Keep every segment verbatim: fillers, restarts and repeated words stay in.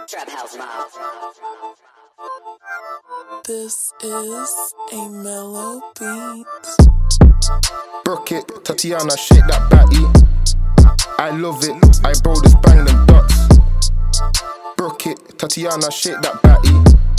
Trap House Mob. This is a mellow beat. Brook it, Tatiana, shake that batty. I love it, I bro just bang them dots. Brook it, Tatiana, shake that batty.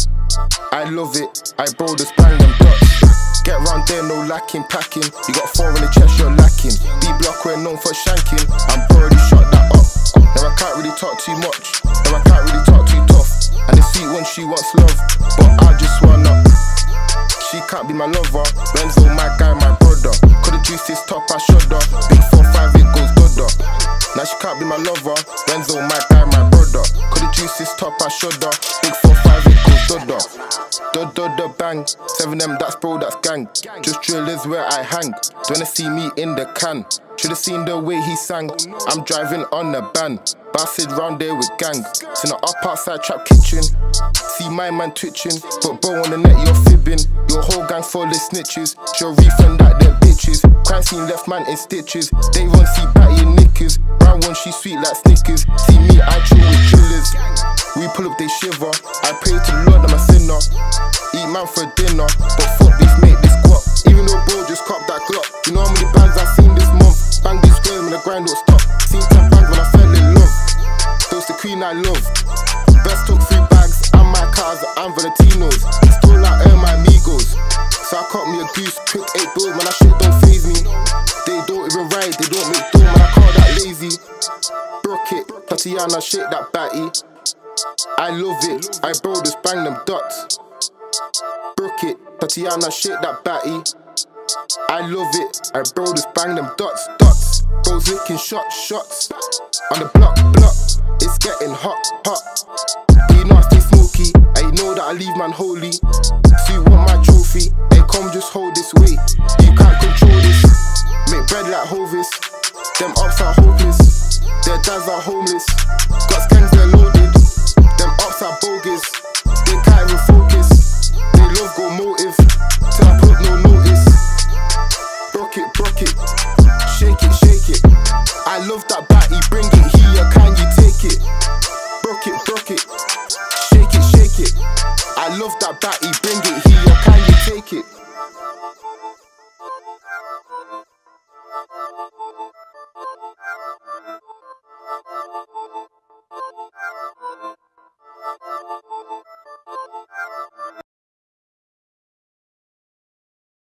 I love it, I bro just bang them dots. Get round there, no lacking, packing. You got four in the chest, you're lacking. B block, we're known for shanking. I'm already shot that up. Now I can't really talk too much. Now I can't really talk too tough. And the sweet one, she wants love, but I just wanna. She can't be my lover. Renzo, my guy, my brother. Could've juiced his top, I shoulda. Big four five, it goes dudda. Now she can't be my lover. Renzo, my guy, my brother. Could've juiced his top, I shoulda. Big four five, it goes dudda. Dud dudda bang. Seven M, that's bro, that's gang. Just drill is where I hang. Do wanna see me in the can? Should've seen the way he sang. I'm driving on the ban. Bastard round there with gang. Seen her up outside trap kitchen. See my man twitching. But bro on the net, you're fibbing. Your whole gang full of snitches. She'll refund that them bitches. Crime scene left man in stitches. They won't see batty in knickers. Brown one, she sweet like Snickers. See me, I chill with chillers. We pull up, they shiver. I pray to the Lord, I'm a sinner. Eat man for dinner. But fuck this, make this guap. Even though bro just copped that Glock. You know how many bands I've seen this month? Bang this girl when the grind don't stop. Seen ten bands when I fell in love. Those the queen I love. Best took three bags and my cars and Valentinos. Still like earn my amigos. So I caught me a goose, quick eight bills, man, that shit don't faze me. They don't even ride, they don't make dough, man, I call that lazy. Brook it, Tatiana, shake that batty. I love it, I bro just bang them dots. Brook it, Tatiana, shake that batty. I love it, I bro just bang them dots, dots. Bro's licking shots, shots. On the block, block, it's getting hot, hot. You know I stay smoky, I know that I leave man holy. So you want my trophy, hey come just hold this weight. You can't control this, make bread like Hovis. Them ups are hopeless, their dads are homeless.